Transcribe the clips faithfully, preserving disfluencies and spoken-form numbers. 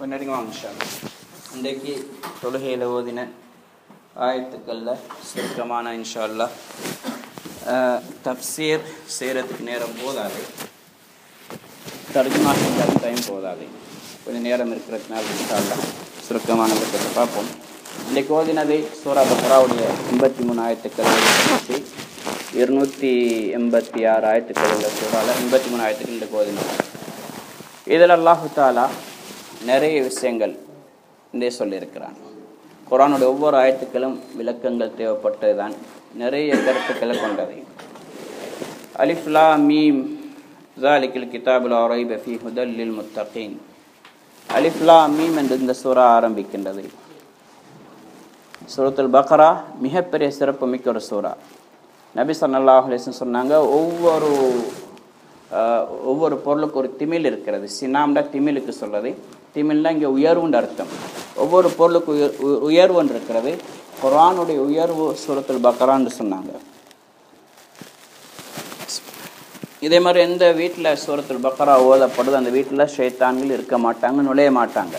கொஞ்சம் இன்ஷாஅல்லாஹ் இன்றைக்கு தொழுகையில் ஓதின ஆயத்துக்களில் சுருக்கமான இன்ஷாஅல்லாஹ் தப்சீர் செய்கிறதுக்கு நேரம் போதாது, தர்ஜுமா செஞ்சாலும் டைம் போதாது. கொஞ்சம் நேரம் இருக்கிறதுனால இன்ஷாஅல்லாஹ் சுருக்கமான பற்றி பார்ப்போம். இன்றைக்கு ஓதினதை சூரா பக்ராவுடைய எண்பத்தி மூணு ஆயத்துக்கள் வச்சு இருநூற்றி எண்பத்தி ஆறு ஆயத்துக்கள் உள்ள சூறாவில் எண்பத்தி மூணு ஆயத்துக்கள் இன்றைக்கு ஓதினோம். இதில் அல்லாஹு தாலா நிறைய விஷயங்கள் இங்கே சொல்லியிருக்கிறான். குர்ஆனுடைய ஒவ்வொரு ஆயத்துக்களும் விளக்கங்கள் தேவைப்பட்டது தான், நிறைய கருத்துக்களை கொண்டது. அலிஃப் லாம் மீம் ஸாலிகல் கிதாபு லா ரைப ஃபீஹி ஹுதல் லில் முத்தகீன். அலிஃப் லாம் மீம் என்று இந்த சூரா ஆரம்பிக்கின்றது. சூரத்துல் பக்ரா மிகப்பெரிய சிறப்பு மிக்க ஒரு சூரா. நபி ஸல்லல்லாஹு அலைஹி வஸல்லம் சொன்னாங்க, ஒவ்வொரு ஒவ்வொரு பொருளுக்கு ஒரு திமில் இருக்கிறது. சினாம்டா திமிலுக்கு சொல்றது, திமில்னா இங்கே உயர்வுன்ற அர்த்தம். ஒவ்வொரு பொருளுக்கு உயர் உயர்வுன்னு இருக்கிறது. குர்ஆனுடைய உயர்வு சூரத்துல் பக்ரான்னு சொன்னாங்க. இதே மாதிரி எந்த வீட்டில் சூரத்துல் பக்ரா ஓதப்படுது அந்த வீட்டில் ஷைத்தான்கள் இருக்க மாட்டாங்க, நுழைய மாட்டாங்க.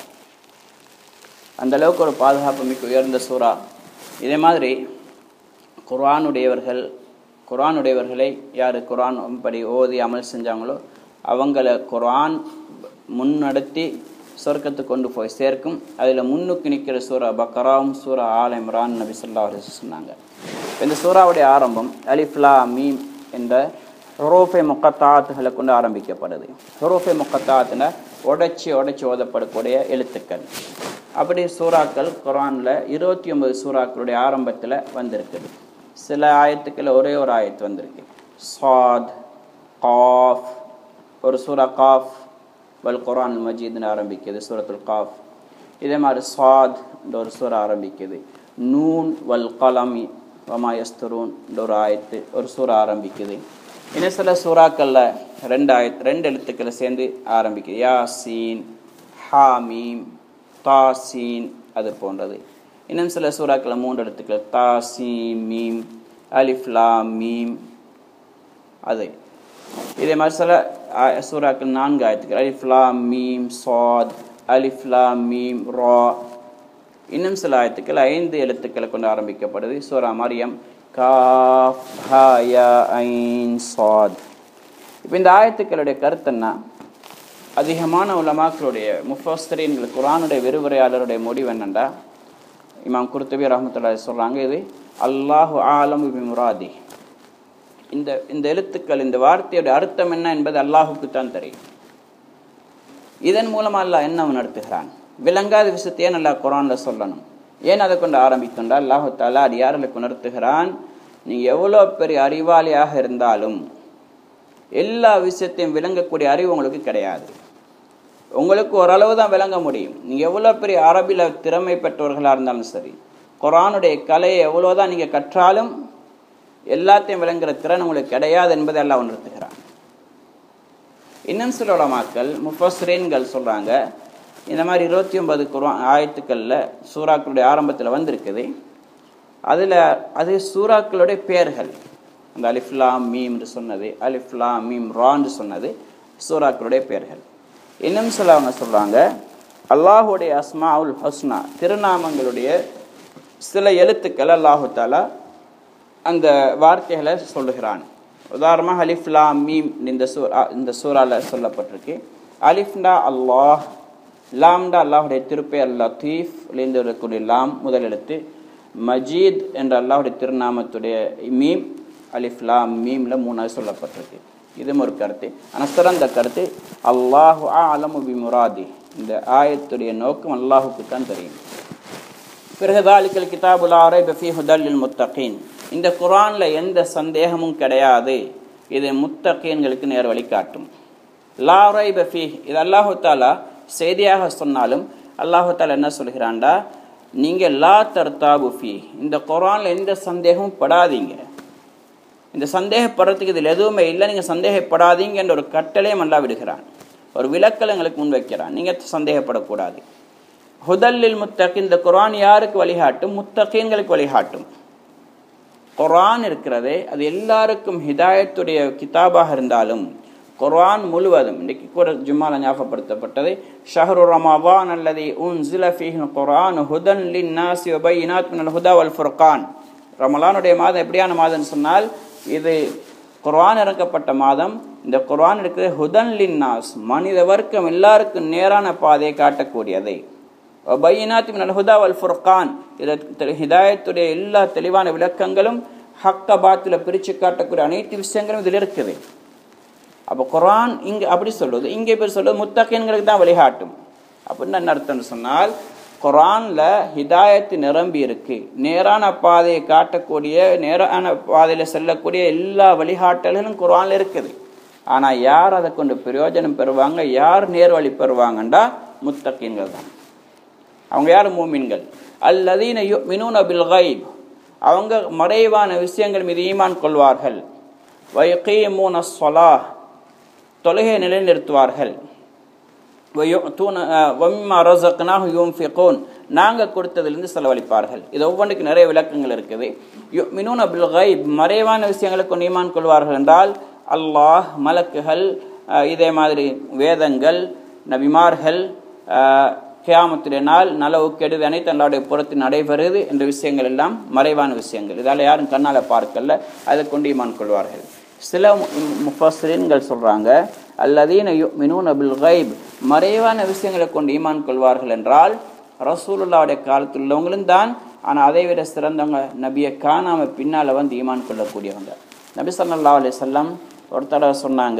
அந்த அளவுக்கு ஒரு பாதுகாப்பு மிக்க உயர்ந்த சூறா. இதே மாதிரி குர்ஆனுடையவர்கள் குர்ஆனுடையவர்களை யார் குர்ஆன் படி ஓதி அமல் செஞ்சாங்களோ அவங்கள குர்ஆன் முன்னடத்தி சொர்க்கத்துக்கு கொண்டு போய் சேர்க்கும். அதில் முன்னுக்கு நிற்கிற சூரா பக்ராவும் சூரா ஆல் இம்ரான் நபி ஸல்லல்லாஹு அலைஹி வஸல்லம் சொன்னாங்க. இந்த சூறாவுடைய ஆரம்பம் அலிஃப் லாம் மீம் என்ற ஹுரூஃபே முக்கத்தாத்துகளை கொண்டு ஆரம்பிக்கப்படுது. ஹுரூஃபே முக்கத்தாத்துனா உடைச்சி உடைச்சி ஓதப்படக்கூடிய எழுத்துக்கள். அப்படி சூறாக்கள் குர்ஆனில் இருபத்தி ஒன்பது சூறாக்களுடைய ஆரம்பத்தில் வந்திருக்குது. சில ஆயத்துக்கள் ஒரே ஒரு ஆயத்து வந்திருக்கு. சாத், காஃப், ஒரு சூரா காஃப் வல் குர்ஆன் மஜீத்னு ஆரம்பிக்குது, சூரத்துல் காஃப். இதே மாதிரி சாத் என்ற ஒரு சூறா ஆரம்பிக்குது. நூன் வல் கலமி வமா யஸ்தரூன் என்ற ஒரு ஆயத்து ஒரு சூறா ஆரம்பிக்குது. இன்னும் சில சூறாக்களில் ரெண்டு ஆயத்து ரெண்டு எழுத்துக்களை சேர்ந்து ஆரம்பிக்குது. யாசீன், ஹாமீம், தாசீன் அது போன்றது. இன்னும் சில சூறாக்கள் மூன்று எழுத்துக்கள் தாசீம் மீம், அலிஃப் லாம் மீம் அது. இதே மாதிரி சில சூறாக்கள் நான்கு ஆயத்துக்கள் அலிஃப் லாம் மீம் சாத், அலிஃப் லாம் மீம் ரா. இன்னும் சில ஆயத்துக்கள் ஐந்து எழுத்துக்களை கொண்டு ஆரம்பிக்கப்படுது. சூரா மரியம் காஃப் ஹா யா ஐன் சாத். இப்போ இந்த ஆயத்துக்களுடைய கருத்துன்னா, அதிகமான உலமாக்களுடைய முஃபஸ்ஸிரீன்கள் குர்ஆனுடைய விரிவுரையாளருடைய முடிவு என்னென்றா, இமாம் குர்துபி ரஹ்மத்துல்லாஹி சொல்கிறாங்க, இது அல்லாஹு ஆலம் பி முராதி. இந்த இந்த எழுத்துக்கள் இந்த வார்த்தையுடைய அர்த்தம் என்ன என்பது அல்லாஹுக்கு தான் தெரியும். இதன் மூலமாக அல்லாஹ் என்ன நடத்துகிறான், விளங்காத விஷயத்தையே நல்லா குர்ஆனில் சொல்லணும். ஏன் அதை கொண்டு ஆரம்பிக்கின்றா, அல்லாஹு தஆலா அடியார்களுக்கு உணர்த்துகிறான், நீங்கள் எவ்வளோ பெரிய அறிவாளியாக இருந்தாலும் எல்லா விஷயத்தையும் விளங்கக்கூடிய அறிவு உங்களுக்கு கிடையாது. உங்களுக்கு ஓரளவு தான் விளங்க முடியும். நீங்கள் எவ்வளோ பெரிய அரபியில் திறமை பெற்றவர்களாக இருந்தாலும் சரி, குர்ஆனுடைய கலையை எவ்வளோதான் நீங்கள் கற்றாலும் எல்லாத்தையும் விளங்குகிற திறன் உங்களுக்கு கிடையாது என்பதை எல்லாம் உணர்த்துகிறான். இன்னும் சில உலமாக்கள் முஃபஸ்ஸிரீன்கள் சொல்கிறாங்க, இந்த மாதிரி இருபத்தி ஒன்பது குர்ஆன் ஆயத்துக்களில் சூறாக்களுடைய ஆரம்பத்தில் வந்திருக்குது. அதில் அது சூறாக்களுடைய பெயர்கள். அந்த அலிஃப் லாம் மீம் என்று சொன்னது, அலிஃப் லாம் மீம் ரான்னு சொன்னது சூறாக்களுடைய பெயர்கள். இன்னும் சிலவங்க சொல்கிறாங்க, அல்லாஹுடைய அஸ்மாஉல் ஹுஸ்னா திருநாமங்களுடைய சில எழுத்துக்கள் அல்லாஹு தஆலா அந்த வார்த்தைகளை சொல்லுகிறான். உதாரணமாக அலிஃப் லாம் மீம் இந்த சூரா இந்த சூறாவில் சொல்லப்பட்டிருக்கு. அலிஃப்டா அல்லாஹ், லாம்டா அல்லாஹுடைய திருப்பெயர் லத்தீஃப் இருந்து இருக்கக்கூடிய லாம் முதல் எழுத்து, மஜீத் என்ற அல்லாஹுடைய திருநாமத்துடைய மீம் அலிஃப் லாம் மீம்ல மூணாவது சொல்லப்பட்டிருக்கு. இதுவும் ஒரு கருத்து. ஆனால் சிறந்த கருத்து அல்லாஹு அலமு பி முராதி, இந்த ஆயத்துடைய நோக்கம் அல்லாஹுக்கு தான் தெரியும். பிறகு தாலிகல் கிதாபு லா ரைப ஃபீஹி ஹுதல் லில் முத்தகீன், இந்த குர்ஆனில் எந்த சந்தேகமும் கிடையாது, இது முத்தகீன்களுக்கு நேர் வழி காட்டும். லா ரைப ஃபீஹி இது அல்லாஹு தஆலா செய்தியாக சொன்னாலும் அல்லாஹு தஆலா என்ன சொல்கிறான்டா, நீங்கள் லா தர்தாபு ஃபீ, இந்த குர்ஆனில் எந்த சந்தேகமும் படாதீங்க, இந்த சந்தேகப்படுறதுக்கு இதில் எதுவுமே இல்லை, நீங்கள் சந்தேகப்படாதீங்க என்ற ஒரு கட்டளையும் அல்லாஹ் விடுகிறான். ஒரு விளக்கல் எங்களுக்கு முன் வைக்கிறான், நீங்கள் சந்தேகப்படக்கூடாது. ஹுதல்லில் முத்தகீன், இந்த குர்ஆன் யாருக்கு வழிகாட்டும், முத்தகீன்களுக்கு வழிகாட்டும். குர்ஆன் இருக்கிறதே அது எல்லாருக்கும் ஹிதாயத்துடைய கிதாபாக இருந்தாலும் குர்ஆன் முழுவதும் இன்றைக்கு கூட ஜும்மால ஞாபகப்படுத்தப்பட்டது ஷஹ்ரு ரமதான் அல்லதி உன்ஸில ஃபீஹில் குர்ஆன் ஹுதன் லின்னாஸி வ பையினாத் மினல் ஹுதா வல் ஃபுர்கான். ரமலானுடைய மாதம் எப்படியான மாதம்னு சொன்னால் இது குர்ஆன் இறக்கப்பட்ட மாதம். இந்த குர்ஆன் இருக்கிற ஹுதன் லின்னாஸ் மனித வர்க்கம் எல்லாருக்கும் நேரான பாதையை காட்டக்கூடியதை, வ பையினாத் மினல் ஹுதா வல் ஃபுர்கான் இது ஹிதாயத்துடைய எல்லா தெளிவான விளக்கங்களும் ஹக்க பாத்தில பிரித்து காட்டக்கூடிய அனைத்து விஷயங்களும் இதில் இருக்குது. அப்போ குர்ஆன் இங்கே அப்படி சொல்லுது, இங்கே பேர் சொல்லுது முத்தகீன்களுக்கு தான் வழிகாட்டும். அப்படின்னு என்ன அர்த்தம்னு சொன்னால் குர்ஆனில் ஹிதாயத்து நிரம்பி இருக்கு, நேரான பாதையை காட்டக்கூடிய நேரான பாதையில் செல்லக்கூடிய எல்லா வழிகாட்டல்களும் குர்ஆனில் இருக்குது. ஆனால் யார் அதை கொண்டு பிரயோஜனம் பெறுவாங்க, யார் நேர் வழி பெறுவாங்கண்டா முத்தகீன்கள் தான். அவங்க யார்? மூமின்கள். அல்லதீன யுமினூன பில் கைப் அவங்க மறைவான விஷயங்கள் மீது ஈமான் கொள்வார்கள். வயகீமூன ஸலாஹ் தொழுகை நிலைநிறுத்துவார்கள். வமிம்மா ரஸக்னாஹும் யுன்ஃபிகூன் நாங்கள் கொடுத்ததிலிருந்து செலவழிப்பார்கள். இது ஒவ்வொன்றுக்கு நிறைய விளக்கங்கள் இருக்குது. யுமினூன பில் கைப் மறைவான விஷயங்களுக்கு கொண்டு ஈமான் கொள்வார்கள் என்றால் அல்லாஹ், மலக்குகள், இதே மாதிரி வேதங்கள், நபிமார்கள், கியாமத்துடைய நாள், நலவு கெடுது அனைத்து அல்லாஹ்வுடைய புறத்தில் நடைபெறுது என்ற விஷயங்கள் எல்லாம் மறைவான விஷயங்கள். இதால் யாரும் கண்ணால் பார்க்கல, அதை கொண்டு ஈமான் கொள்வார்கள். சில முஃபஸ்ஸிரீன்கள் சொல்கிறாங்க அல்லதீன யுமினூன பில் கைப் மறைவான விஷயங்களை கொண்டு ஈமான் கொள்வார்கள் என்றால் ரசூலுல்லாஹ்வுடைய காலத்தில் உள்ளவங்களும் தான். ஆனால் அதை விட சிறந்தவங்க நபியை காணாமல் பின்னால் வந்து ஈமான் கொள்ளக்கூடியவங்க. நபி ஸல்லல்லாஹு அலைஹி வஸல்லம் ஒரு தடவை சொன்னாங்க,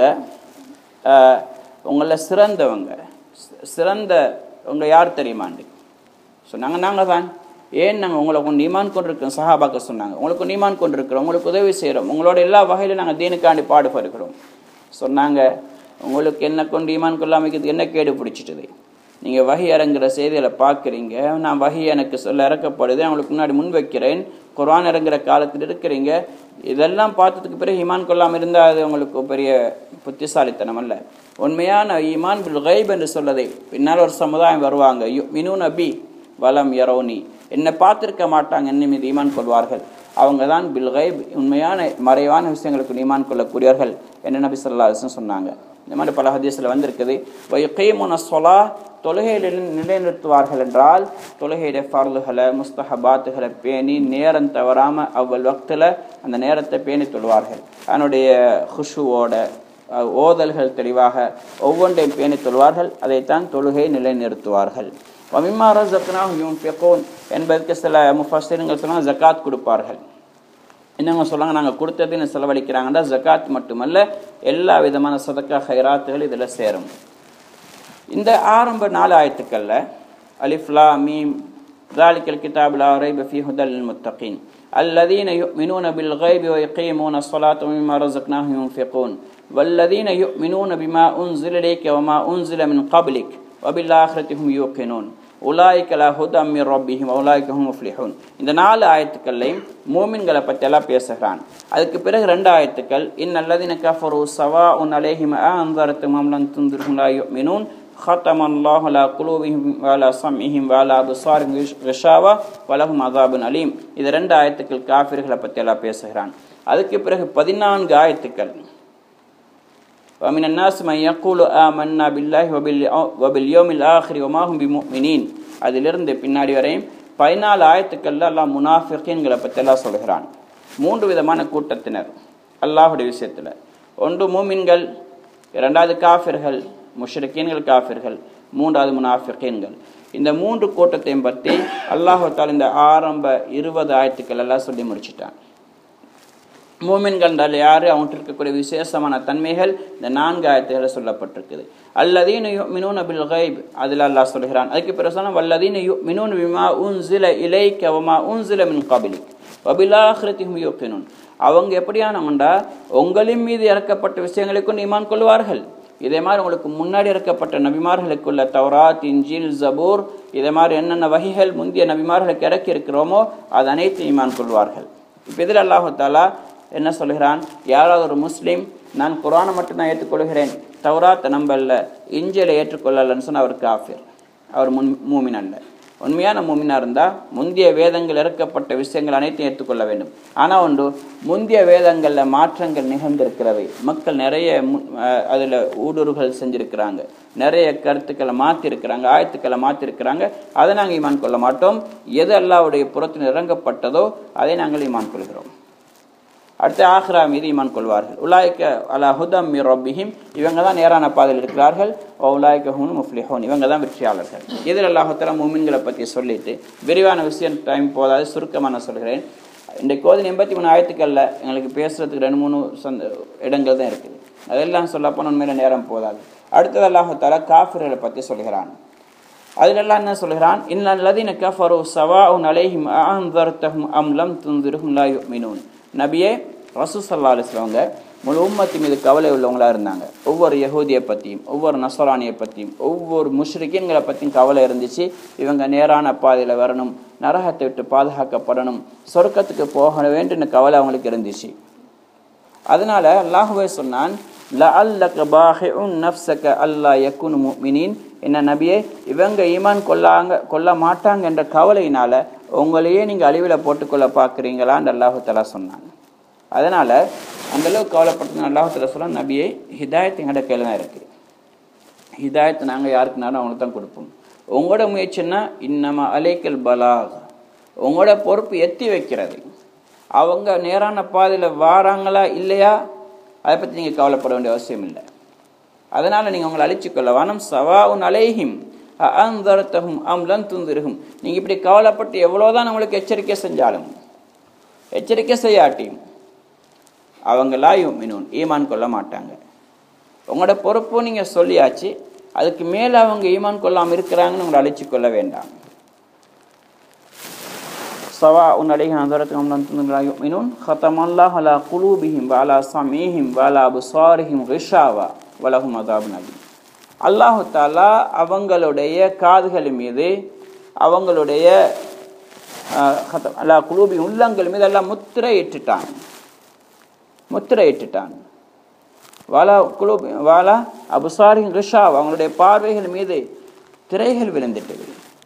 உங்களில் சிறந்தவங்க சிறந்த உங்க யார் தெரியுமாண்டு சொன்னாங்க. நாங்கள் தான். ஏன் நாங்கள் உங்களை கொண்டு ஈமான் கொண்டிருக்கிறோம்? சஹாபாக்க சொன்னாங்க, உங்களுக்கு கொண்டு ஈமான் கொண்டிருக்கிறோம், உங்களுக்கு உதவி செய்கிறோம், உங்களோட எல்லா வகையிலும் நாங்கள் தீனுக்காண்டி பாடுபடுகிறோம். சொன்னாங்க, உங்களுக்கு என்ன கொண்டு ஈமான் கொள்ளாமைக்கிறதுக்கு என்ன கேடு பிடிச்சிட்டுது? நீங்கள் வஹி இறங்குற செய்திகளை பார்க்குறீங்க, நான் வஹி எனக்கு சொல்ல இறக்கப்படுது, அவங்களுக்கு முன்னாடி முன் வைக்கிறேன், குர்ஆன் இறங்குற காலத்தில் இருக்கிறீங்க, இதெல்லாம் பார்த்ததுக்கு பிறகு ஈமான் கொள்ளாமல் இருந்தால் அது உங்களுக்கு பெரிய புத்திசாலித்தனம் அல்ல. உண்மையான ஈமான் பில் கைப் என்று சொல்லதை பின்னால் ஒரு சமுதாயம் வருவாங்க, யுமினூன பி வலம் யரௌனி என்னை பார்த்துருக்க மாட்டாங்க, என்னை மீது ஈமான் கொள்வார்கள். அவங்க தான் பில் கைப் உண்மையான மறைவான விஷயங்களுக்கு ஈமான் கொள்ளக்கூடியவர்கள் என்று நபி ஸல்லல்லாஹு அலைஹி வஸல்லம் சொன்னாங்க. இந்த மாதிரி பல ஹதீஸில் வந்திருக்குது. வயகீமுன ஸலாஹ் தொழுகையில் நிலைநிறுத்துவார்கள் என்றால் தொழுகையுடைய ஃபர்லுகளை முஸ்தஹபாத்துகளை பேணி நேரம் தவறாமல் அவ்வளவு வக்தில் அந்த நேரத்தை பேணி தொழுவார்கள். அதனுடைய ஹுஷுவோட ஓதல்கள் தெளிவாக ஒவ்வொன்றையும் பேணி தொழுவார்கள். அதைத்தான் தொழுகை நிலைநிறுத்துவார்கள். வமிம்மா ரஸக்னாஹும் யுன்ஃபிகூன் என்பதற்கு சில முஃபஸ்ஸிரீன்கள் சொன்னாங்க ஜகாத் கொடுப்பார்கள். என்னங்க சொல்கிறாங்க, நாங்கள் கொடுத்ததுன்னு செலவழிக்கிறாங்கன்னா ஜகாத் மட்டுமல்ல எல்லா விதமான சதக்கா ஹைராத்துகள் இதில் சேரும். இந்த ஆரம்ப நாலு ஆயத்துக்களில் அலிஃப் லாம் மீம் ذَلِكَ الْكِتَابُ لَا رَيْبَ فِيهِ هُدًى لِلْمُتَّقِينَ الَّذِينَ يُؤْمِنُونَ بِالْغَيْبِ وَيُقِيمُونَ الصَّلَاةَ وَمِمَّا رَزَقْنَاهُمْ يُنْفِقُونَ وَالَّذِينَ يُؤْمِنُونَ بِمَا أُنْزِلَ إِلَيْكَ وَمَا أُنْزِلَ مِنْ قَبْلِكَ وَبِالْآخِرَةِ هُمْ يُوقِنُونَ أُولَٰئِكَ لَا هُدًى مِنْ رَبِّهِمْ وَأُولَٰئِكَ هُمُ الْمُفْلِحُونَ. இந்த நாலு ஆயத்துக்கள்லையும் மூமின்களை பற்றி எல்லாம் பேசுகிறான். அதுக்கு பிறகு ரெண்டு ஆயத்துக்கள் இன்னல்லதீன கஃபரு ஸவாஉன் அலைஹிம் அன்ஸர்தஹும் அம் லம் துன்திர்ஹும் லா யுமினூன் ختم الله على قلوبهم وعلى سمعهم وعلى أبصارهم غشاوة ولهم عذاب أليم. இது ரெண்டு ஆயத்துக்கள் காஃபிர்களை பற்றி எல்லாம் பேசுகிறான். அதுக்கு பிறகு பதினான்கு ஆயத்துக்கள் ومن الناس من يقول آمنا بالله وباليوم الآخر وما هم بمؤمنين. அதிலிருந்து பின்னாடி வரையும் பதினாலு ஆயத்துக்கள்ல அல்லாஹ் முனாஃபிகீன்களை பற்றி எல்லாம் சொல்கிறான். மூன்று விதமான கூட்டத்தினர் அல்லாஹ்வுடைய விஷயத்தில். ஒன்று மூமின்கள், இரண்டாவது காஃபிர்கள் முஷ்ரிக்கீன்கள் காஃபிர்கள், மூன்றாவது முனாஃபிகீன்கள். இந்த மூன்று கூட்டத்தையும் பற்றி அல்லாஹ் தஆலா இந்த ஆரம்ப இருபது ஆயத்துக்கள் எல்லாம் சொல்லி முடிச்சிட்டான். மூமின்கள் யாரு, அவங்களுக்கு இருக்கக்கூடிய விசேஷமான தன்மைகள் இந்த நான்கு ஆயத்துக்களை சொல்லப்பட்டிருக்குது. அல்லதீன யுமினூன பில் கைப் அதில் அல்லாஹ் சொல்கிறான். அதுக்கு பிறகு சொன்னால் வல்லதீன யுமினூன பிமா உன்ஸில இலைக வமா உன்ஸில மின் கப்லிக் வபில் ஆখিরাতি ஹும் யூகினூன். அவங்க எப்படியானவங்கண்டா உங்களின் மீது இறக்கப்பட்ட விஷயங்களை கொண்டு ஈமான் கொள்வார்கள். இதே மாதிரி உங்களுக்கு முன்னாடி இறக்கப்பட்ட நபிமார்களுக்குள்ள தௌராத், இன்ஜீல், ஜபூர் இதே மாதிரி என்னென்ன வகைகள் முந்தைய நபிமார்களுக்கு இறக்கி இருக்கிறோமோ அது அனைத்து ஈமான் கொள்வார்கள். இப்போ இதில் அல்லாஹ் தஆலா என்ன சொல்கிறான், யாராவது ஒரு முஸ்லீம் நான் குர்ஆனை மட்டும்தான் ஏற்றுக்கொள்கிறேன், தௌராத்தை நம்பல்ல, இன்ஜீலை ஏற்றுக்கொள்ளலன்னு சொன்னால் அவர் காஃபிர், அவர் முன் மூமின் அல்ல. உண்மையான மூமினா இருந்தால் முந்தைய வேதங்கள் இறக்கப்பட்ட விஷயங்கள் அனைத்தையும் ஏற்றுக்கொள்ள வேண்டும். ஆனால் ஒன்று, முந்தைய வேதங்களில் மாற்றங்கள் நிகழ்ந்திருக்கிறவை, மக்கள் நிறைய அதில் ஊடுருவல் செஞ்சுருக்கிறாங்க, நிறைய கருத்துக்களை மாற்றிருக்கிறாங்க, ஆயத்துக்களை மாற்றிருக்கிறாங்க. அதை நாங்கள் ஈமான் கொள்ள மாட்டோம். எது அல்லாஹ்வுடைய புறத்தில் இறங்கப்பட்டதோ அதை நாங்கள் ஈமான் கொள்கிறோம். அடுத்து ஆஹ்ரா மீது ஈமான் கொள்வார்கள். உலாய்க்க அலா ஹுதம் மிர் ரப்பிஹிம், இவங்க தான் நேரான பாதையில் இருக்கிறார்கள். உலாய்க்க ஹும் முஃப்லிஹூன், இவங்க தான் வெற்றியாளர்கள். இதில் அல்லாஹ் தஆலா மூமின்களை பற்றி சொல்லிட்டு விரிவான விஷயம் டைம் போதாது, சுருக்கமாக நான் சொல்கிறேன். இன்றைக்கு கோதின் எண்பத்தி மூணு ஆயத்துக்களில் எங்களுக்கு பேசுகிறதுக்கு ரெண்டு மூணு சொந்த இடங்கள் தான் இருக்குது. அதெல்லாம் சொல்லப்போன உண்மையில நேரம் போதாது. அடுத்தது அல்லாஹ் தஆலா காஃபிர்களை பற்றி சொல்கிறான். அதிலெல்லாம் என்ன சொல்கிறான்? இன்னல்லதீன கஃபரு ஸவாஉன் அலைஹிம் அஅன்தர்தஹும் அம் லம் துன்திர்ஹும் லா யுமினூன். நபியே, ரசூல் ஸல்லல்லாஹு அலைஹி வஸல்லம் அவங்க முழு உம்மத்து மீது கவலை உள்ளவங்களாக இருந்தாங்க. ஒவ்வொரு யஹூதியை பற்றியும், ஒவ்வொரு நஸ்ரானியை பற்றியும், ஒவ்வொரு முஷ்ரிக்கீன்களை பற்றியும் கவலை இருந்துச்சு. இவங்க நேரான பாதையில் வரணும், நரகத்தை விட்டு பாதுகாக்கப்படணும், சொர்க்கத்துக்கு போக வேண்டும்னு கவலை அவங்களுக்கு இருந்துச்சு. அதனால அல்லாஹ்வே சொன்னான், லஅல்லக பாஹிஉன் நஃப்ஸக அல்லா யகுனு முஃமினீன். என்ன நபியே, இவங்க ஈமான் கொள்ளாங்க கொள்ள மாட்டாங்க என்ற கவலையினால உங்களையே நீங்கள் அழிவில் போட்டுக்கொள்ள பார்க்குறீங்களான்னு அல்லாஹு தஆலா சொன்னாங்க. அதனால் அந்தளவுக்கு கவலைப்பட்டது அல்லாஹு தஆலா சொன்னால், நபியே ஹிதாயத் எங்கள்ட கையில் தான் இருக்குது. ஹிதாயத்தை நாங்கள் யாருக்குனாலும் அவங்களுக்கு தான் கொடுப்போம். உங்களோட முயற்சின்னா இன்னமா அலைக்கல் பலாக், உங்களோட பொறுப்பு எத்தி வைக்கிறது. அவங்க நேரான பாதையில் வாராங்களா இல்லையா அதை பற்றி நீங்கள் கவலைப்பட வேண்டிய அவசியம் இல்லை. அதனால் நீங்கள் உங்களை அழிச்சுக்கொள்ள வானம். சவாஉன் அலைஹிம் அஅன்தர்தஹும் அம் லம் துன்திர்ஹும். நீங்கள் இப்படி கவலைப்பட்டு எவ்வளோதான் உங்களுக்கு எச்சரிக்கை செஞ்சாலும், எச்சரிக்கை செய்யாட்டியும் அவங்க லா யுமினூன், ஈமான் கொள்ள மாட்டாங்க. உங்களோட பொறுப்பும் நீங்கள் சொல்லியாச்சு, அதுக்கு மேலே அவங்க ஈமான் கொள்ளாமல் இருக்கிறாங்கன்னு உங்களை அழிச்சு கொள்ள வேண்டாம். சவாஉன் அலைஹிம் அன்தர்தஹும் லம் துன்திர்ஹும் லா யுமினூன் ஹதமல்லாஹு அலா குலூபிஹிம் வ அலா ஸமீஹிம் வ அலா அப்சாரிஹிம் கிஷாவா வ லஹும் அஸாபுன் அலீம். அல்லாஹு தஆலா அவங்களுடைய காதுகள் மீது, அவங்களுடைய அலா குலூபி உள்ளங்கள் மீது எல்லாம் முத்திரை இட்டுட்டான், முத்திரை இட்டுட்டான். வாலா குலூபி வாலா அபுசாரின் ரிஷா, அவங்களுடைய பார்வைகள் மீது திரைகள் விழுந்துட்டது.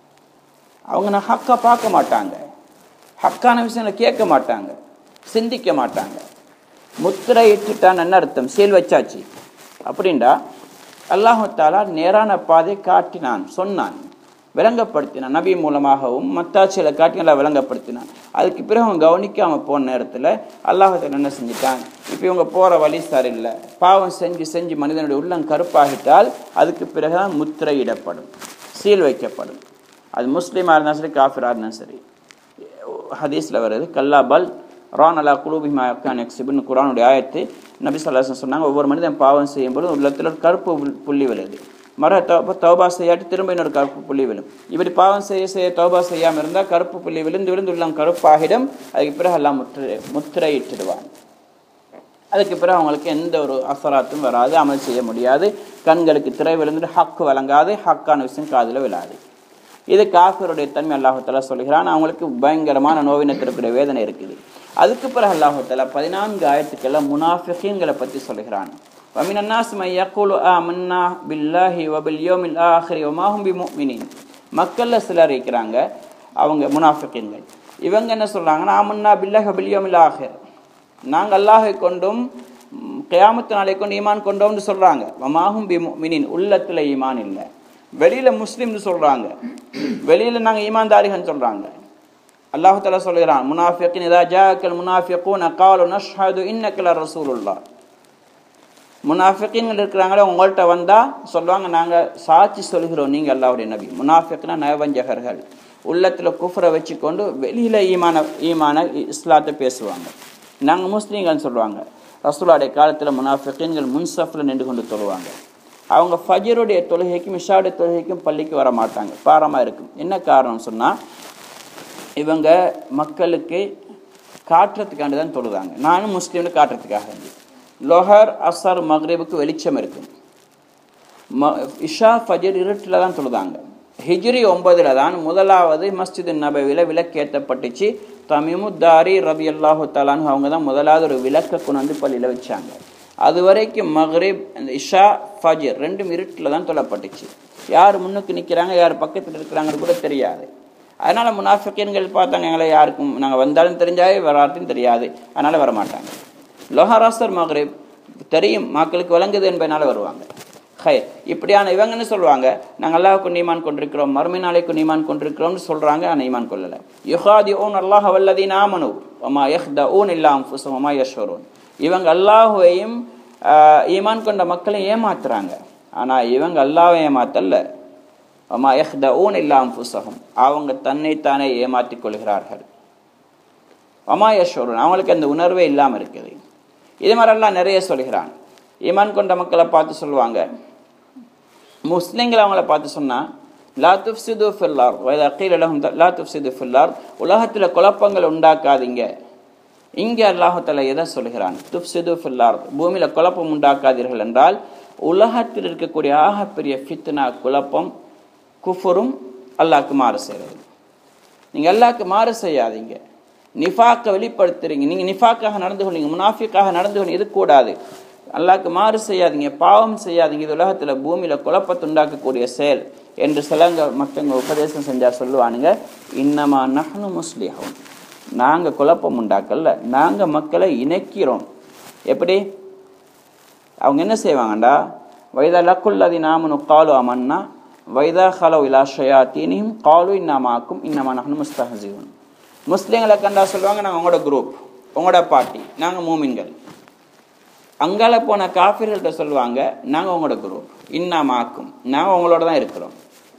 அவங்க நான் ஹக்கா பார்க்க மாட்டாங்க, ஹக்கான விஷயங்களை கேட்க மாட்டாங்க, சிந்திக்க மாட்டாங்க. முத்திரை இட்டுட்டான் என்ன அர்த்தம்? சீல் வச்சாச்சு அப்படின்டா அல்லாஹு தஆலா நேரான பாதை காட்டினான், சொன்னான், விளங்கப்படுத்தினான். நபி மூலமாகவும் மத்தாட்சியில காட்டி நல்லா விளங்கப்படுத்தினான். அதுக்கு பிறகு அவங்க கவனிக்காமல் போன நேரத்தில் அல்லாஹு தஆலா என்ன செஞ்சுட்டான்? இப்போ இவங்க போகிற வழி சரியில்லை, பாவம் செஞ்சு செஞ்சு மனிதனுடைய உள்ளம் கருப்பாகிட்டால் அதுக்கு பிறகுதான் முத்திரையிடப்படும், சீல் வைக்கப்படும். அது முஸ்லீமாக இருந்தாலும் சரி, காஃபிராக இருந்தாலும் சரி. ஹதீஸில் வருது, கல்லா பல் ரான் அலா குலூபிஹிம் மா கானூ யக்ஸிபூன். குர்ஆனுடைய ஆயத்து. நபி ஸல்லல்லாஹு அலைஹி வஸல்லம் சொன்னாங்க, ஒவ்வொரு மனிதன் பாவம் செய்யும்போது உள்ளத்தில் ஒரு கருப்பு புள்ளி விழுது, மர தௌபா செய்யாட்டி திரும்ப இன்னொரு கருப்பு புள்ளி விழும். இப்படி பாவம் செய்ய செய்ய தௌபா செய்யாமல் இருந்தால் கருப்பு புள்ளி விழுந்து விழுந்து உள்ளம் கருப்பாகிடும். அதுக்கு பிறகு எல்லாம் முத்திரை முத்திரையிட்டுடுவாங்க. அதுக்கு பிறகு அவங்களுக்கு எந்த ஒரு அசராத்தும் வராது, அமல் செய்ய முடியாது, கண்களுக்கு திரை விழுந்துட்டு ஹக்கு வழங்காது, ஹக்கான விஷயம் காதில் விழாது. இது காஃபிருடைய தன்மை அல்லாஹு தஆலா சொல்கிறான். அவங்களுக்கு பயங்கரமான நோவினத்திற்குரிய வேதனை இருக்குது. அதுக்கு பிறகு அல்லாஹு தஆலா பதினான்கு ஆயத்துக்கெல்லாம் முனாஃபிகீன்களை பற்றி சொல்கிறான். وَمِنَ النَّاسِ مَن يَقُولُ آمَنَّا بِاللَّهِ وَبِالْيَوْمِ الْآخِرِ وَمَا هُمْ بِمُؤْمِنِينَ. மக்கள்ல சிலர் இருக்கிறாங்க, அவங்க முனாஃபிகீன்கள். இவங்க என்ன சொல்றாங்கன்னா, ஆமன்னா பில்லாஹி வபில் யௌமில் ஆகிர், நாங்கள் அல்லாஹை கொண்டும் கியாமத் நாளை கொண்டு ஈமான் கொண்டோம்னு சொல்றாங்க. வமா ஹும் பிமுஃமினீன், உள்ளத்துல ஈமான் இல்லை. வெளியில முஸ்லிம்னு சொல்றாங்க, வெளியில நாங்க ஈமான்தாரிகள்னு சொல்றாங்க. அல்லாஹ் தஆலா சொல்கிறான், முனாஃபிகீன் இதா ஜாஅக்கல் முனாஃபிகூன காலு நஷ்ஹது இன்னக லரசூலுல்லாஹ். முனாஃபிகீன்கள் இருக்கிறாங்களே, உங்கள்கிட்ட வந்தா சொல்லுவாங்க, நாங்க சாட்சி சொல்கிறோம் நீங்க அல்லாஹ்வுடைய நபி. முனாஃபிக்னா நயவஞ்சகர்கள், உள்ளத்துல குஃப்ரை வச்சுக்கொண்டு வெளியில ஈமான ஈமான இஸ்லாத்தை பேசுவாங்க. நாங்கள் முஸ்லீம்கள்னு சொல்லுவாங்க. ரசூலுல்லாஹ்வுடைய காலத்தில் முனாஃபிகீன்கள் முன்சஃபில் நின்று கொண்டு தொழுவாங்க. அவங்க ஃபஜ்ருடைய தொழுகைக்கும் இஷாவுடைய தொழுகைக்கும் பள்ளிக்கு வர மாட்டாங்க, பாரமாக இருக்கும். என்ன காரணம் சொன்னால், இவங்க மக்களுக்கு காட்டுறதுக்காண்டி தான் தொழுதாங்க. நானும் முஸ்லீம்னு காட்டுறதுக்காக. லொஹர் அசர் மக்ரிபுக்கு வெளிச்சம் இருக்கும், ம இஷா ஃபஜர் இருட்டில் தான் தொழுதாங்க. ஹிஜ்ரி ஒன்பதுல தான் முதலாவது மஸ்ஜிது நபவியில் விளக்கேற்றப்பட்டுச்சு. தமீமுத்தாரி ரலியல்லாஹு தஆலா அன்ஹு அவங்க தான் முதலாவது ஒரு விளக்க கொண்டு வந்து பள்ளியில் வச்சாங்க. அது வரைக்கும் மக்ரிப், இஷா, ஃபஜர் ரெண்டும் இருட்டில் தான் தொழப்பட்டுச்சு. யார் முன்னுக்கு நிற்கிறாங்க, யார் பக்கத்தில் இருக்கிறாங்கன்னு கூட தெரியாது. அதனால் முனாஃபிகீன்கள் பார்த்தாங்க எங்களை யாருக்கும் நாங்கள் வந்தாலும் தெரிஞ்சாவே வராட்டும் தெரியாது, அதனால் வரமாட்டாங்க. லொஹராசர் மக்ரிப் தெரியும் மக்களுக்கு விளங்குது என்பதனால வருவாங்க. ஹை இப்படியான இவங்கன்னு சொல்லுவாங்க நாங்கள் அல்லாஹ்வுக்கு ஈமான் கொண்டிருக்கிறோம், மறுமை நாளைக்கு ஈமான் கொண்டிருக்கிறோம்னு சொல்கிறாங்க, ஆனால் ஈமான் கொள்ளலை. யுஹாதிஊன் அல்லாஹ் வல்லதீன ஆமனூ வமா யஹ்தஊன் இல்லா அன்ஃபுஸஹும் வமா யஷ்உரூன். இவங்க அல்லாஹ்வையும் ஈமான் கொண்ட மக்களை ஏமாத்துறாங்க, ஆனால் இவங்க அல்லாஹ்வை ஏமாத்தல்ல. வமா யஹ்தஊன் இல்லா அன்ஃபுஸஹும், அவங்க தன்னைத்தானே ஏமாற்றிக் கொள்கிறார்கள். வமா யஷ்உரூன், அவங்களுக்கு அந்த உணர்வே இல்லாமல் இருக்குது. இது மாதிரி எல்லாம் நிறைய சொல்கிறான். ஈமான் கொண்ட மக்களை பார்த்து சொல்லுவாங்க, முஸ்லிம்களை அவங்கள பார்த்து சொன்னால் லா துஃப்சிது ஃபில் அர்த் வ இதா கீல லஹும் லா துஃப்சிது ஃபில் அர்த், உலகத்தில் குழப்பங்கள் உண்டாக்காதீங்க. இங்கே அல்லாஹ் தஆலா எதை சொல்கிறான்? துஃப்சிது ஃபில் அர்த், பூமியில் குழப்பம் உண்டாக்காதீர்கள் என்றால் உலகத்தில் இருக்கக்கூடிய ஆகப்பெரிய ஃபித்னா குழப்பம் குஃபரும் அல்லாஹ்க்கு மாறு செய்கிறது. நீங்கள் அல்லாஹ்க்கு மாறு செய்யாதீங்க, நிஃபாக்கை வெளிப்படுத்துறீங்க, நீங்கள் நிஃபாக்காக நடந்து கொள்ளுங்க, முனாஃபிக்காக நடந்து கொள்ளுங்க, இது கூடாது. அல்லாஹ்க்கு மாறு செய்யாதீங்க, பாவம் செய்யாதீங்க, இது உலகத்தில் பூமியில் குழப்பத்தை உண்டாக்கக்கூடிய செயல் என்று சிலங்க மற்றவங்க உபதேசம் செஞ்சால் சொல்லுவானுங்க, இன்னமா நஹ்னு முஸ்லிஹூன், நாங்கள் குழப்பம் உண்டாக்கல, நாங்கள் மக்களை இணைக்கிறோம். எப்படி? அவங்க என்ன செய்வாங்கண்டா, வைதா லக்குல்லதி நாமனு காலு அமன்னா வைதா ஹலோ இலா ஷயாத்தீனிஹிம் காலு இன்னமாக்கும் இன்னமா நஹ்னு முஸ்தஹ்சிஊன். முஸ்லீம்களை கண்டா சொல்லுவாங்க நாங்கள் உங்களோட குரூப், உங்களோட பார்ட்டி, நாங்கள் மூமின்கள். அங்கால போன காஃபிர்கள்ட்ட சொல்லுவாங்க நாங்கள் உங்களோட குரூப், இன்னமாக்கும், நாங்கள் உங்களோட தான் இருக்கிறோம்.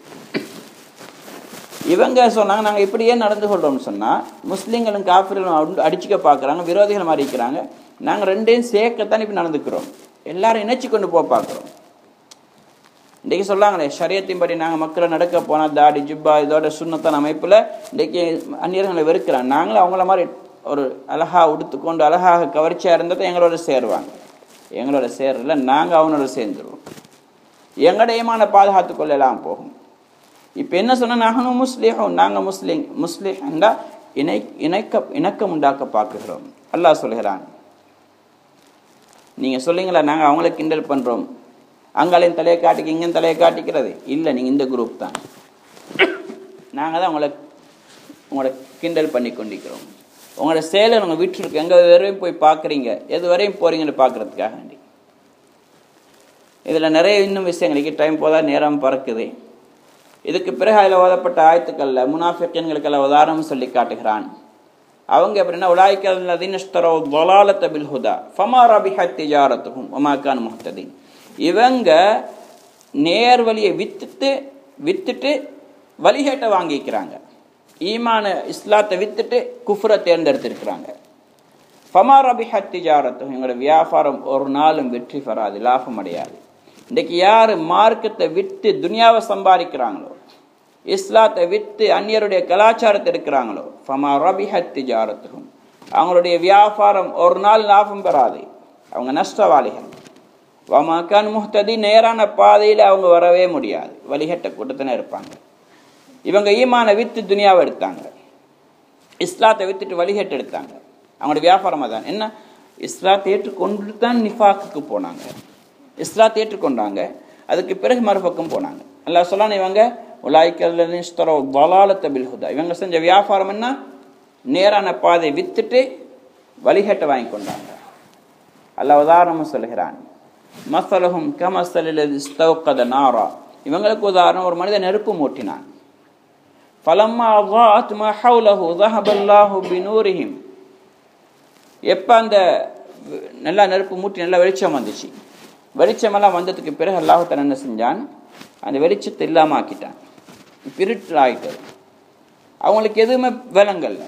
இவங்க சொன்னாங்க நாங்கள் இப்படியே நடந்து கொள்றோம்னு சொன்னால் முஸ்லீம்களும் காஃபிர்களும் அடிச்சுக்க பார்க்குறாங்க, விரோதிகள் மாதிரி இருக்கிறாங்க. நாங்கள் ரெண்டையும் சேர்க்கத்தான் இப்படி நடந்துக்கிறோம், எல்லாரும் இணைச்சி கொண்டு போக பார்க்குறோம். இன்றைக்கி சொல்லாங்களே ஷரியத்தின்படி நாங்கள் மக்களை நடக்க போனால் தாடி ஜிப்பா இதோட சுண்ணத்தான அமைப்பில் இன்றைக்கி அந்நியர்களை வெறுக்கிறாங்க. நாங்களும் அவங்கள மாதிரி ஒரு அழகாக உடுத்துக்கொண்டு அழகாக கவர்ச்சியாக இருந்ததை எங்களோட சேருவாங்க. எங்களோட சேரல, நாங்கள் அவனோட சேர்ந்துருவோம், எங்களோட ஈமான பாதுகாத்து கொள்ளலாம் போகும். இப்போ என்ன சொன்னால் நாங்களும் முஸ்லீஹும், நாங்கள் முஸ்லீம் முஸ்லீஹ்ண்டா இணை இணைக்க இணக்கம் உண்டாக்க பார்க்குறோம். அல்லாஹ் சொல்கிறான், நீங்கள் சொல்லுங்களா நாங்கள் அவங்கள கிண்டல் பண்ணுறோம், அங்காலையும் தலையை காட்டிக்க இங்கே தலையை காட்டிக்கிறது இல்லை, நீங்கள் இந்த குரூப் தான், நாங்கள் தான் உங்களை உங்களோட கிண்டல் பண்ணி கொண்டிருக்கிறோம். உங்களோட செயலை உங்கள் வீட்டிற்கு எங்கே வரையும் போய் பார்க்குறீங்க, எது வரையும் போகிறீங்கன்னு பார்க்குறதுக்காக வேண்டி. இதில் நிறைய இன்னும் விஷயங்களுக்கு டைம் போதா நேரம் பறக்குது. இதுக்கு பிறகு அதில் ஓதப்பட்ட ஆயத்துக்களில் முனாஃபிகீன்களுக்கெல்லாம் உதாரணம் சொல்லி காட்டுகிறான். அவங்க எப்படின்னா உலாய்க்கல்லதீன இஷ்தரவு ضلالة بالهدى فما ربحت تجارتهم وما كانوا مهتدين. இவங்க நேர்வழியை வித்துட்டு வித்துட்டு வழிகேட்டை வாங்கிக்கிறாங்க, ஈமான இஸ்லாத்தை வித்துட்டு குஃப்ரை தேர்ந்தெடுத்திருக்கிறாங்க. ஃபமா ரபிஹத் திஜாரத்துஹும், எங்களோட வியாபாரம் ஒரு நாளும் வெற்றி பெறாது, லாபம் அடையாது. இன்றைக்கு யார் மார்க்கத்தை விட்டு துனியாவை சம்பாதிக்கிறாங்களோ, இஸ்லாத்தை விட்டு அந்நியருடைய கலாச்சாரத்தை எடுக்கிறாங்களோ, ஃபமா ரபிஹத் திஜாரத்துஹும், அவங்களுடைய வியாபாரம் ஒரு நாள் லாபம் பெறாது, அவங்க நஷ்டவாளிகள். வமா கான் முஹ்ததி, நேரான பாதையில் அவங்க வரவே முடியாது, வழிகட்ட கூட்டத்தின இருப்பாங்க. இவங்க ஈமான வித்து துனியாவை எடுத்தாங்க, இஸ்லாத்தை வித்துட்டு வழிகட்டு எடுத்தாங்க. அவங்களோட வியாபாரமாக தான் என்ன, இஸ்லாத்தை ஏற்றுக்கொண்டு தான் நிஃபாக்குக்கு போனாங்க, இஸ்லாத்தை ஏற்றுக்கொண்டாங்க, அதுக்கு பிறகு மறுபக்கம் போனாங்க. அல்லாஹ் சொல்லான இவங்க உலாய்க்கல்லதீன இஷ்தரவு ضلالة بالهدى, இவங்க செஞ்ச வியாபாரம் என்ன, நேரான பாதை வித்துட்டு வழிகட்டை வாங்கி கொண்டாங்க. அல்லாஹ் உதாரணமும் சொல்கிறான், மஸலஹும் கமஸலில் இஸ்தௌகத நாரா, இவங்களுக்கு உதாரணம் ஒரு மனிதன் நெருப்பு மூட்டினான். ஃபலம்மா அஸாஅத் மா ஹவுலஹு ذهب الله بنورهم, எப்போ அந்த நல்லா நெருப்பு மூட்டி நல்லா வெளிச்சம் வந்துச்சு, வெளிச்சமெல்லாம் வந்ததுக்கு பிறகு அல்லாஹ் தஆலா என்ன செஞ்சான், அந்த வெளிச்சத்தை இல்லாமல் ஆக்கிட்டான், இருட்டில் ஆகிட்டது. அவங்களுக்கு எதுவுமே விளங்கல்ல,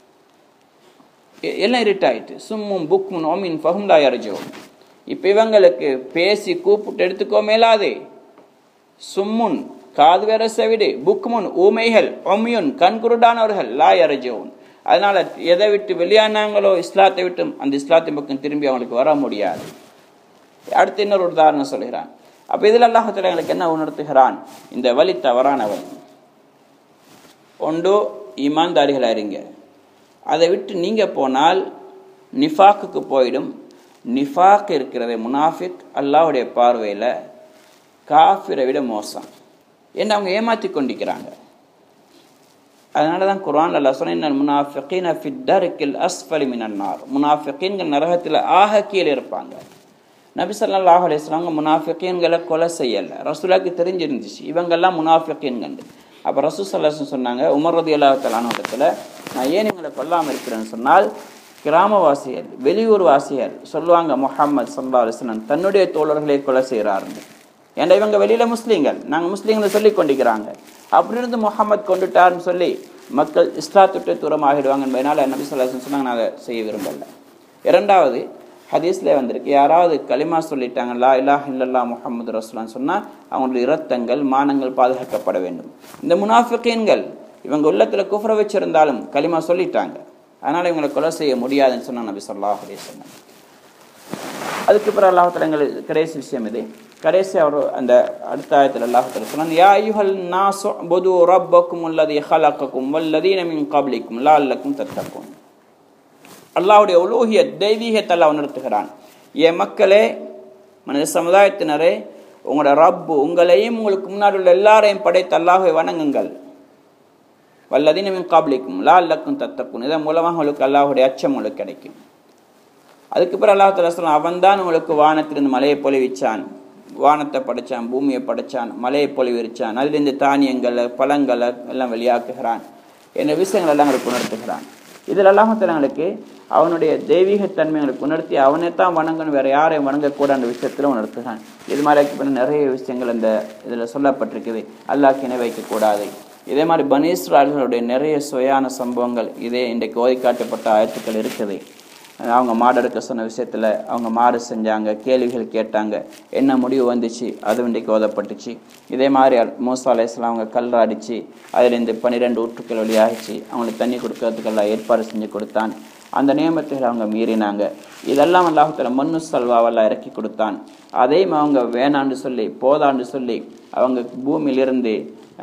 எல்லாம் இருட்டாயிட்டு. சும்மும் புக்முன் ஒமின் ஃபஹும் லா யர்ஜூன். இப்போ இவங்களுக்கு பேசி கூப்பிட்டு எடுத்துக்கோ மேலாதே. சும்முன் காது வேற செவிடு, புக்முன் ஊமைகள், ஒமியுன் கண்குருடானவர்கள், லா யர்ஜூன். அதனால எதை விட்டு வெளியானாங்களோ இஸ்லாத்தை விட்டு அந்த இஸ்லாத்தின் பக்கம் திரும்பி அவங்களுக்கு வர முடியாது. அடுத்து இன்னொரு உதாரணம் சொல்கிறான். அப்போ இதில் அல்லாஹ் தஆலா எங்களுக்கு என்ன உணர்த்துகிறான், இந்த வழி தவறானவன் ஒன்று ஈமான்தாரிகளாக இருங்க, அதை விட்டு நீங்கள் போனால் நிஃபாக்குக்கு போயிடும். நிஃபாக் இருக்கிறத முனாஃபிக் அல்லாஹ்வுடைய பார்வையில் காஃபிரை விட மோசம். ஏன்னா அவங்க ஏமாற்றி கொண்டிருக்கிறாங்க. அதனால தான் குர்ஆன்ல அல்லாஹ் சொன்னான் முனாஃபிகீன ஃபி தர்கில் அஸ்ஃபலி மினன் நார். முனாஃபிகீன்கள் நரகத்தில் ஆக கீழே இருப்பாங்க. நபி ஸல்லல்லாஹு அலைஹி வஸல்லம் முனாஃபிகீன்களை கொலை செய்யலை. ரசூலுக்கு தெரிஞ்சிருந்துச்சு இவங்கெல்லாம் முனாஃபிகீன்கள். அப்போ ரசூல் ஸல்லல்லாஹு அலைஹி வஸல்லம் சொன்னாங்க உமர் ரலியல்லாஹு தஆலா அன்ஹு இடத்துல, நான் ஏன் இவங்களை கொல்லாமல் இருக்கிறேன்னு சொன்னால், கிராமவாசிகள் வெளியூர் வாசிகள் சொல்லுவாங்க முஹம்மது ஸல்லல்லாஹு அலைஹி வஸல்லம் தன்னுடைய தோழர்களை கொலை செய்கிறாருன்னு. ஏன்னா இவங்க வெளியில முஸ்லீம்கள், நாங்கள் முஸ்லீம்களை சொல்லி கொண்டிருக்கிறாங்க. அப்படி இருந்து முஹம்மது கொண்டுட்டார்னு சொல்லி மக்கள் இஸ்லாத்துட்டு தூரமாகிடுவாங்க என்பதனால நபி ஸல்லல்லாஹு அலைஹி வஸல்லம் சொன்னாங்க நாங்கள் செய்ய விரும்பல. இரண்டாவது ஹதீஸ்ல வந்திருக்கு, யாராவது களிமா சொல்லிட்டாங்க லா இலாஹ இல்லல்லாஹ் முஹம்மது ரசூலுல்லாஹ் சொன்னால் அவங்களுடைய இரத்தங்கள் மானங்கள் பாதுகாக்கப்பட வேண்டும். இந்த முனாஃபிகீன்கள் இவங்க உள்ளத்துல குஃப்ர வச்சிருந்தாலும் களிமா சொல்லிட்டாங்க, அதனால இவங்களை கொலை செய்ய முடியாதுன்னு சொன்னா நபி ஸல்லல்லாஹு அலைஹி வஸல்லம். அதுக்கு பிறகு அல்லாஹ் தஆலா எங்களுக்கு கடைசி விஷயம் இது. கடைசி அவர் அந்த அடுத்த ஆயத்தில் அல்லாஹ் தஆலா சொன்னான், யா அய்யுஹல் நாஸு உபுது ரப்பக்கும் அல்லதி ஹலகக்கும் வல்லதீன மின் கப்லிக்கும் லஅல்லக்கும் தத்தகூன். அல்லாஹ்வுடைய உலூஹியத் தெய்வீகத்தை அல்லாஹ் உணர்த்துகிறான். ஏ மக்களே, மனித சமுதாயத்தினரே, உங்களோட ரப்பு உங்களையும் உங்களுக்கு முன்னாடி உள்ள எல்லாரையும் படைத்த அல்லாஹ்வை வணங்குங்கள். வல்லதீன மின் கப்லிக்கும் லஅல்லக்கும் தத்தகூன். இதன் மூலமாக உங்களுக்கு அல்லாஹ்வுடைய அச்சம் உங்களுக்கு கிடைக்கும். அதுக்கு பிறகு அல்லாஹ் தஆலா சொல்றான், அவன் தான் உங்களுக்கு வானத்திலிருந்து மலையை பொழிவிச்சான், வானத்தை படைச்சான், பூமியை படைச்சான், மலையை பொழிவிச்சான், அதிலிருந்து தானியங்களை பழங்களை எல்லாம் வெளியாக்குகிறான் என்ற விஷயங்கள் எல்லாம் எங்களுக்கு உணர்த்துகிறான். இதில் அல்லாஹ் தஆலா எங்களுக்கு அவனுடைய தெய்வீகத்தன்மை எங்களுக்கு உணர்த்தி அவனை தான் வணங்கணும், வேற யாரையும் வணங்கக்கூட அந்த விஷயத்தில் உணர்த்துகிறான். இது மாதிரி நிறைய விஷயங்கள் இந்த இதில் சொல்லப்பட்டிருக்குது. அல்லாஹ்க்கு இணை வைக்கக்கூடாது. இதே மாதிரி பனி இஸ்ராயேலுடைய நிறைய சுயான சம்பவங்கள் இதே இன்றைக்கு ஓதி காட்டப்பட்ட ஆயத்துக்கள் இருக்குது. அவங்க மாடெடுக்க சொன்ன விஷயத்தில் அவங்க மாடு செஞ்சாங்க, கேள்விகள் கேட்டாங்க, என்ன முடிவு வந்துச்சு அது இன்றைக்கு ஓதப்பட்டுச்சு. இதே மாதிரி மூசா அலைஹிஸ்ஸலாம் அவங்க கல் அடித்து அதிலிருந்து பன்னிரெண்டு ஊற்றுக்கள் வழியாகிச்சு, அவங்களுக்கு தண்ணி கொடுக்கறதுக்கெல்லாம் ஏற்பாடு செஞ்சு கொடுத்தான். அந்த நியமத்துகளை அவங்க மீறினாங்க. இதெல்லாம் அல்லாஹ் தஆலா மண்ணு சல்வாவெல்லாம் இறக்கி கொடுத்தான். அதையும் அவங்க வேணான்னு சொல்லி போதான்னு சொல்லி அவங்க பூமியிலிருந்து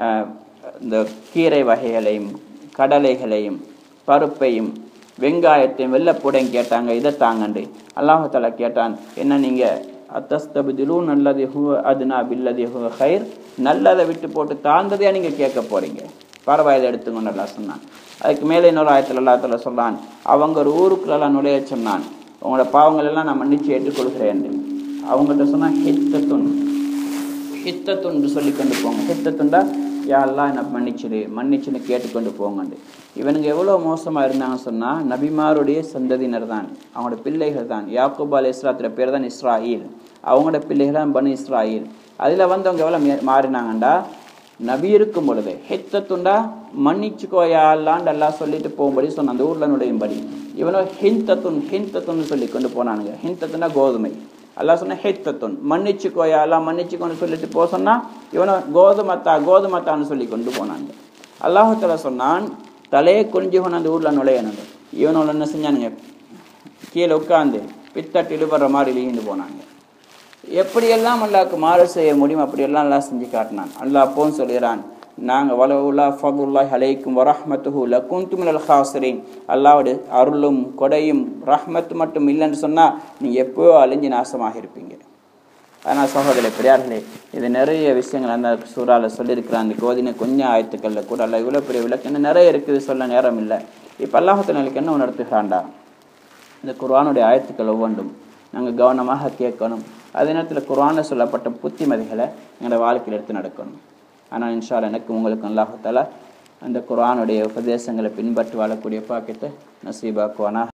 இந்த கீரை வகைகளையும் கடலைகளையும் பருப்பையும் வெங்காயத்தையும் வெள்ளப்பூடையும் கேட்டாங்க. இதை தாங்கண்டு அல்லாஹ் தஆலா கேட்டான், என்ன நீங்கள் அத்தஸ்தபிதுலூன் அல்லதி ஹுவ அத்னா பில்லதி ஹுவ ஹைர், நல்லதை விட்டு போட்டு தாழ்ந்ததையா நீங்கள் கேட்க போறீங்க, பரவாயில்லை எடுத்துக்கொண்டு அல்லாஹ் சொன்னான். அதுக்கு மேலே இன்னொரு ஆயத்தில் அல்லாஹ் தஆலா சொல்றான், அவங்க ஒரு ஊருக்குள்ளெல்லாம் நுழைய சொன்னான், உங்களோட பாவங்கள் எல்லாம் நான் மன்னிச்சு ஏற்றுக்கொள்கிறேன். அவங்கள்ட்ட சொன்னா ஹித்தத்துன் ஹித்தத்துன்னு சொல்லி கொண்டு போங்க. ஹித்தத்துண்டா யா அல்லாஹ் என்ன மன்னிச்சிடு மன்னிச்சுன்னு கேட்டுக்கொண்டு போங்கண்டு. இவனுங்க எவ்வளோ மோசமாக இருந்தாங்கன்னு சொன்னால், நபிமாருடைய சந்ததியினர் தான், அவங்களோட பிள்ளைகள் தான். யாக்கூப் அலைஹிஸ்ஸலாத்துடைய பேர் தான் இஸ்ராயில், அவங்களோட பிள்ளைகள் தான் பனி இஸ்ராயில். அதில் வந்து அவங்க எவ்வளோ மாறினாங்கண்டா, நபி இருக்கும் பொழுது ஹித்தத்துண்டா மன்னிச்சுக்கோயா அல்லாண்டு எல்லாம் சொல்லிட்டு போகும்படி சொன்ன அந்த ஊரில் நுழையும்படி. இவனோ ஹிந்தத்துன் ஹிந்தத்துன்னு சொல்லி கொண்டு போனானுங்க. ஹிந்தத்துண்டா கோதுமை. அல்லாஹ் சொன்ன ஹித்தத்துன் மன்னிச்சுக்கோயா எல்லாம் மன்னிச்சுக்கொண்டு சொல்லிட்டு போக சொன்னா இவனை கோதுமத்தா கோதுமத்தான்னு சொல்லி கொண்டு போனாங்க. அல்லாஹ் தஆலா சொன்னான், தலையை குனிஞ்சு கொண்டு அந்த ஊரில் நுழையணுங்க. இவனோட என்ன செஞ்சானுங்க, கீழே உட்காந்து பித்தட்டு இழுபடுற மாதிரி இழுந்து போனாங்க. எப்படியெல்லாம் அல்லாஹ்க்கு மாறு செய்ய முடியும் அப்படியெல்லாம் அல்லாஹ் செஞ்சு காட்டினான். அல்லாஹ் அப்பவும் சொல்கிறான், நாங்கள் வலவுல்லா ஃபதுல்லாஹி அலைக்கும் வரஹ்மத்துஹு லகுன்து மினல் ஹாசிரீன். அல்லாஹ்வுடைய அருளும் கொடையும் ரஹ்மத்து மட்டும் இல்லைன்னு சொன்னால் நீங்கள் எப்போயோ அழிஞ்சு நாசமாக இருப்பீங்க. ஆனால் சகோதரர்களே பெரியார்களே, இது நிறைய விஷயங்கள் அந்த சூறாவில் சொல்லியிருக்கிறான். அந்த கோதின கொஞ்சம் ஆயத்துக்களில் கூட அல்ல இவ்வளோ பெரிய விளக்கு என்ன நிறைய இருக்குது, சொல்ல நேரம் இல்லை. இப்போ அல்லாஹ் தஆலா என்ன உணர்த்துகிறான்டா, இந்த குர்ஆனுடைய ஆயத்துக்கள் ஒவ்வொன்றும் நாங்கள் கவனமாக கேட்கணும். அதே நேரத்தில் குர்ஆனில் சொல்லப்பட்ட புத்திமதிகளை எங்களோட வாழ்க்கையில் எடுத்து நடக்கணும். ஆனால் இன்ஷா அல்லாஹ் எனக்கு உங்களுக்கு அல்லாஹ் தஆலா அந்த குர்ஆனுடைய உபதேசங்களை பின்பற்றி வாழக்கூடிய பாக்கியத்தை நசீபாக்குவானா.